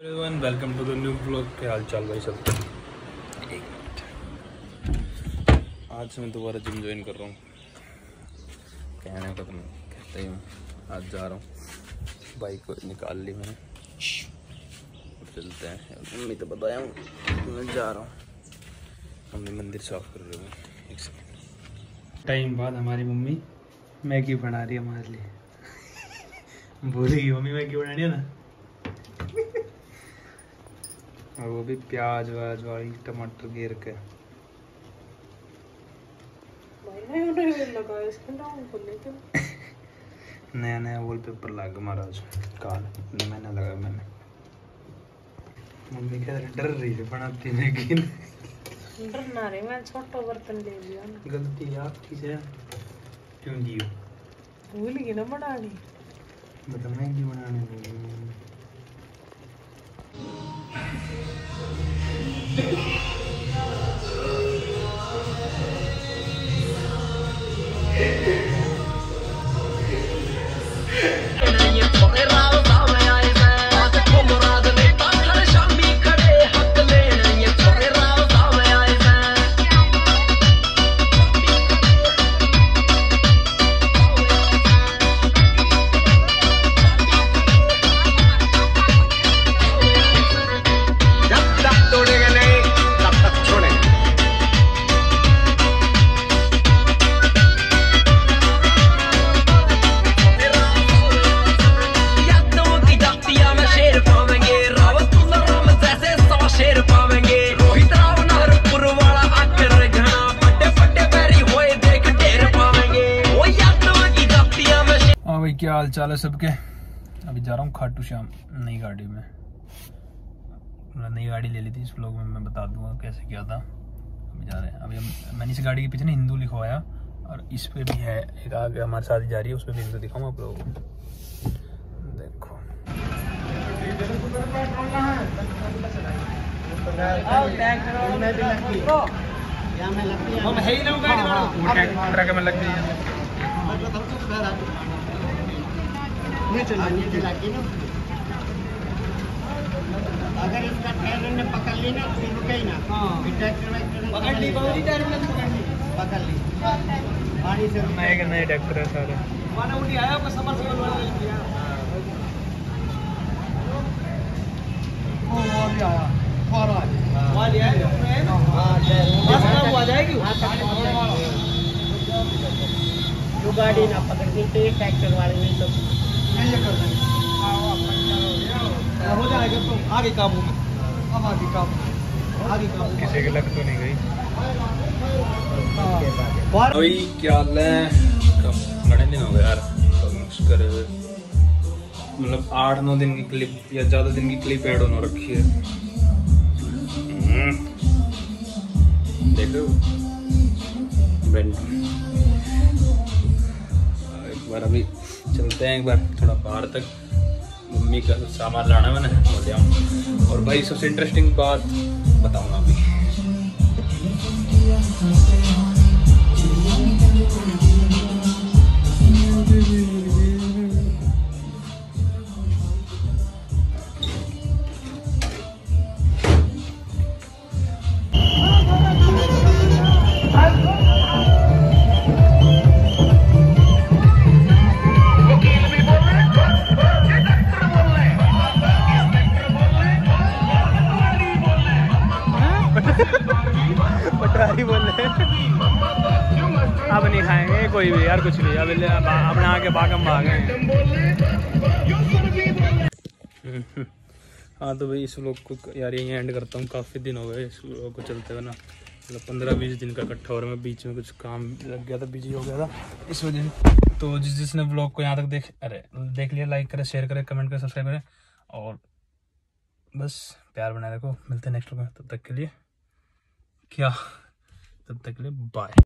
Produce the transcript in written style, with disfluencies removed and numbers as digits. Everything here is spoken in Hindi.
Welcome to the new blog. क्या हाल चाल भाई सब? आज मैं दोबारा जिम ज्वाइन कर रहा हूँ। कहने का तो मैं कहता ही हूँ, आज जा रहा हूँ। बाइक को निकाल ली मैंने, चलते हैं। मम्मी तो बताया हूँ मैं जा रहा हूँ। मम्मी मंदिर साफ कर रही हूँ। एक सेकंड। टाइम बाद हमारी मम्मी मैगी बना रही है हमारे लिए। भूलेगी मम्मी मैगी बनानी है ना। और वो भी प्याज वाज वाली टमाटर घेर के। नया नया वॉलपेपर लगा महाराज काल मैंने लगा मैंने। मम्मी कह डर रही है बनाती मैगी। डरना रे, मैं छोटा बर्तन ले लिया। गलती आपकी से क्यों की हो? भूल गई ना बनानी। बता मैगी बनाने क्या हाल चाल है सबके? अभी जा रहा हूँ खाटू श्याम नई गाड़ी में। नई गाड़ी ले ली थी, इस व्लॉग में मैं बता दूंगा कैसे क्या था। अभी जा रहे हैं। अभी मैंने इस गाड़ी के पीछे ना हिंदू लिखवाया और इस पे भी है एक आगे हमारे साथ जा रही है, उस पर भी हिंदू दिखाऊंगा आप लोगों को। देखो ट्रक में लग गई है। अगर इसका टायर ने पकड़ ली ना फिर रुके ही ना। पकड़ ली बहुत ही टायर में पकड़ ली पानी से। नए ट्रैक्टर है सारे। माना उठी आया को समरसेबल वाला ले लिया। वो भी आया फॉरवर्ड वाली है। हां बस काम आ जाएगी। जो गाड़ी ना पकड़ के ट्रैक्टर वाले ने तो ये कर देंगे। हो जाएगा तो आगे काबू में। अब आगे काबू किसी के लग तो नहीं गई। भाई क्या हाल है? बड़े दिन हो गए यार करे हुए, मतलब 8-9 दिन की क्लिप या ज्यादा दिन की क्लिप ऐड होने रखी है। देखो एक बार अभी चलते हैं, एक बार थोड़ा बाहर तक। मम्मी का सामान लाना मैंने बोल दिया। और भाई सबसे इंटरेस्टिंग बात बताऊंगा अभी। पटवारी बोल रहे अब नहीं खाएंगे कोई भी यार कुछ भी। अब अपने आके भागम भागे। हाँ तो भाई इस व्लॉग को यार यहीं एंड करता हूँ। काफ़ी दिन हो गए इस व्लॉग को चलते हुए ना, मतलब 15-20 दिन का इकट्ठा हो रहा है। मैं बीच में कुछ काम लग गया था, बिजी हो गया था इस वजह से। तो जिसने व्लॉग को यहाँ तक देख लिया, लाइक करें, शेयर करें, कमेंट करें, सब्सक्राइब करें और बस प्यार बनाए रखो। मिलते हैं नेक्स्ट व्लॉग में। तब तक के लिए बाय।